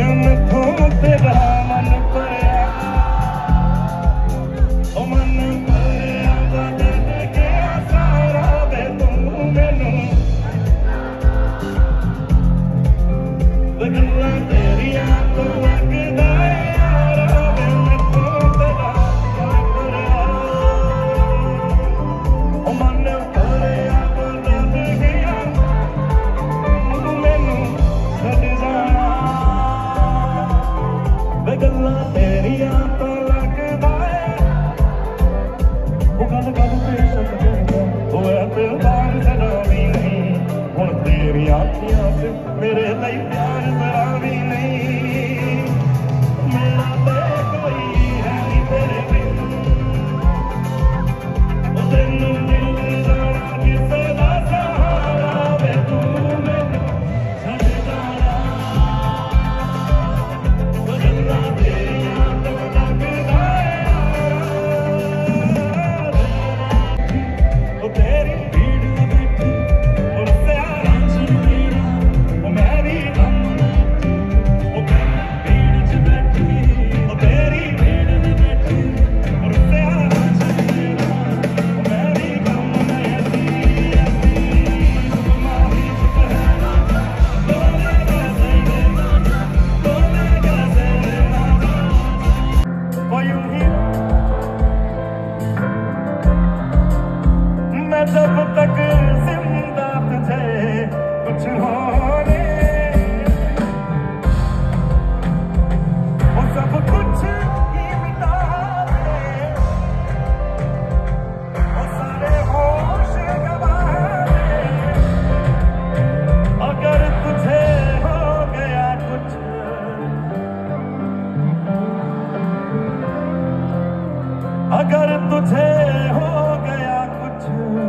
अगर तुझे हो गया कुछ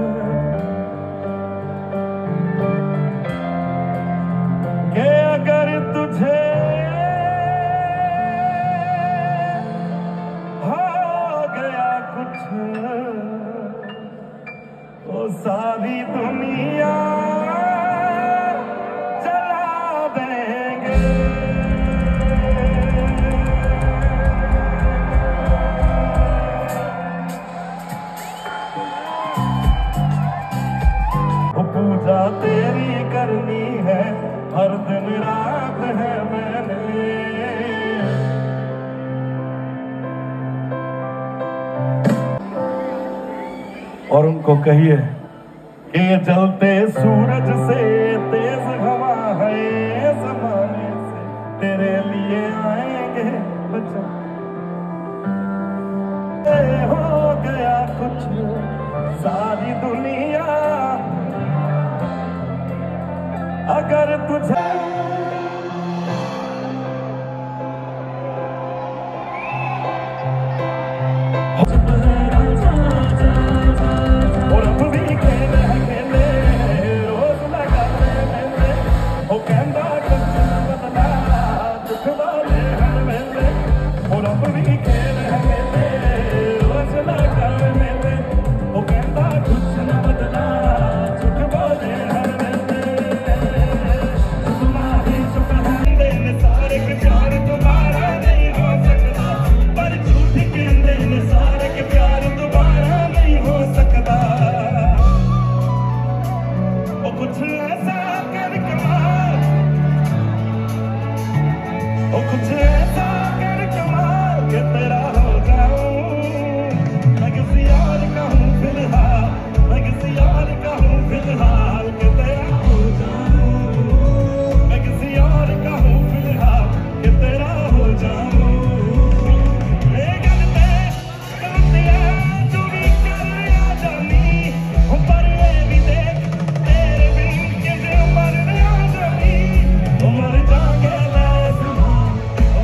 के अगर तुझे हो गया कुछ तो सारी दुनिया जला देंगे। पूजा तेरी करनी है हर दिन रात है मैंने, और उनको कहिए कि ये जलते सूरज से तेज हवा है ज़माने से तेरे लिए आएंगे बचा। हो गया कुछ सारी दुनिया अगर तुझे और अब भी खेले रोज लगा मेले वो कहता कुछ न बदला दुख वाले हर मेले, और अब भी खेले रोज लगा मेले वो कहता कुछ न बदला दुख वाले हर प्यार दोबारा नहीं हो सकता, पर झूठ कहते हैं सारे के प्यार दोबारा नहीं हो सकता। वो कुछ ऐसा कर कमाल, वो कुछ ऐसा कर कमाल कि तेरा हो जाऊं मैं किसी और का हूँ फिलहाल, मैं किसी और का हूँ फिलहाल कि तेरा हो जाऊं मैं किसी और का हूँ फिलहाल कि तेरा हो जाऊं। ये गलते गलतियां तू भी कर आ जानी, पर ये भी देख तेरे बिन किसे मर आ जानी। मर जाएंगे लाज़िम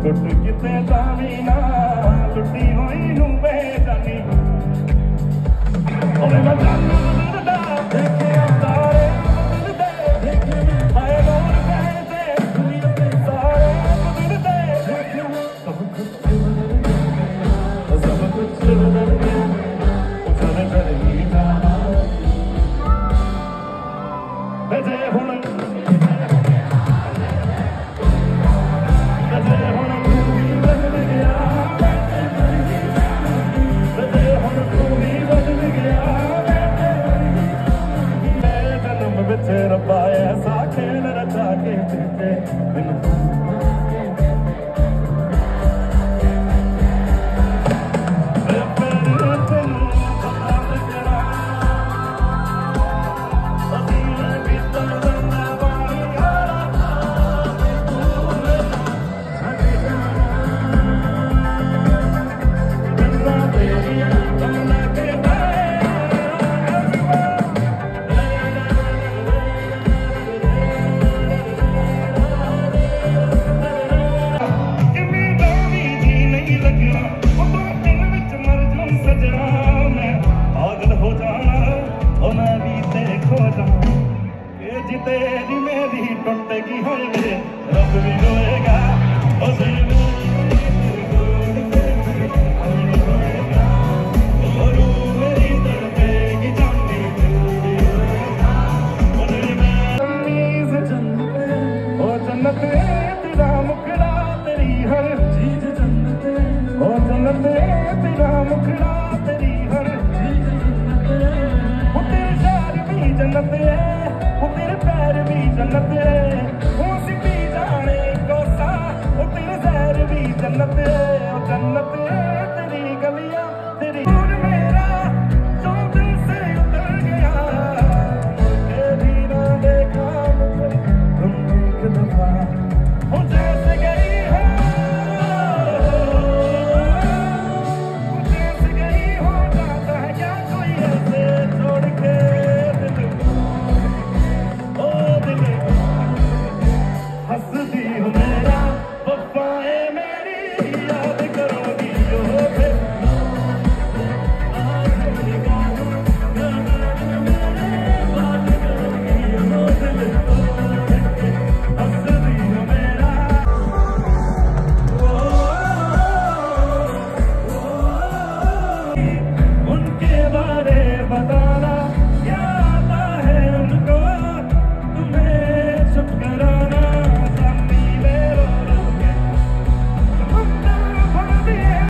लुट किते जावी ना लुटी होई नू बेजानी ओवे मैं जानू दिलदा देखे तारे दिलदे हाय लोर कहते दुनिया ते सारे दिलदे सब कुछ बदल गया उठने करेगी ना बजे हुन रब्बा ऐसा खेल रचा के देते तेरी मेरी टुटेगी होए मेरे रब भी रोएगा मेरी तड़पेगी जानी ओ जन्नत तेरा मुखड़ा तेरी हर चीज जन्नत ओ जन्नत तेरा मुखड़ा तेरी हर चीज जन्नत वो तेरे शार भी जन्नत है तेरे पैर भी जन्नत है वो सिटी जाने कोसा वो तेरे सैर भी जन्नत है वो जन्नत है तेरी गलियां तेरी दूर मेरा जो दिल से उतर गया तेरी ना देखा तुम एक दफा वो जैसे गई हो वो जैसे गई हो जाता है क्या कोई ऐसे छोड़ के हंसदी हो मेरा वफाए मेरी